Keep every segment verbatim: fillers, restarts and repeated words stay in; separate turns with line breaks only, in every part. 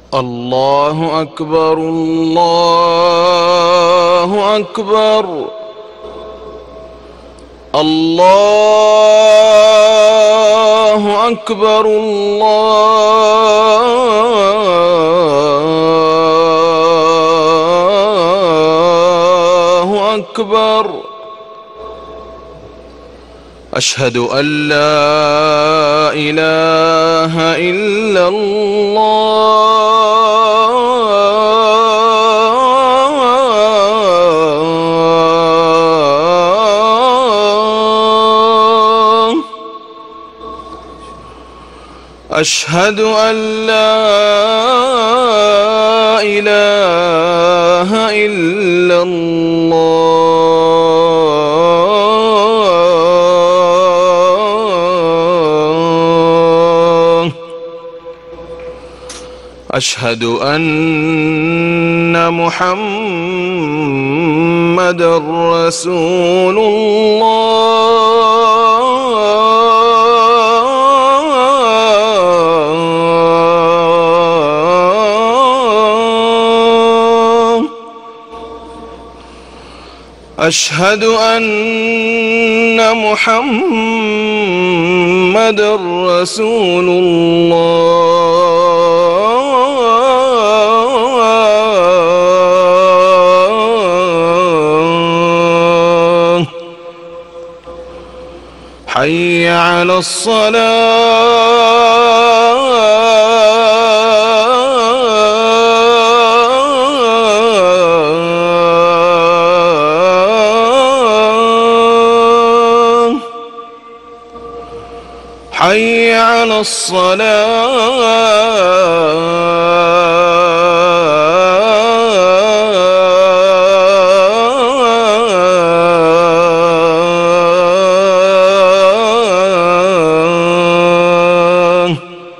الله أكبر الله أكبر الله أكبر الله أكبر. أشهد أن لا إله إلا الله. أشهد أن لا إله إلا الله. أشهد أن محمدًا رسول الله. أشهد أن محمدًا رسول الله. حي على الصلاة. حي على الصلاة.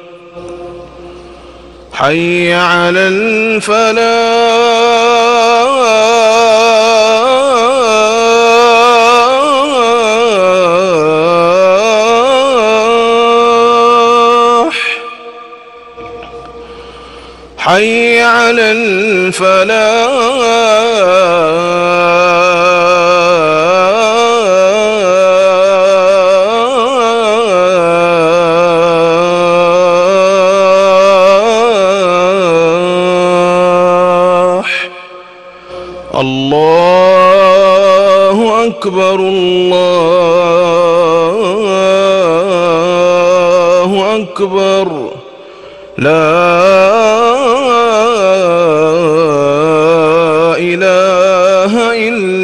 حي على الفلاح. حي على الفلاح. الله أكبر الله أكبر. لا إله إلا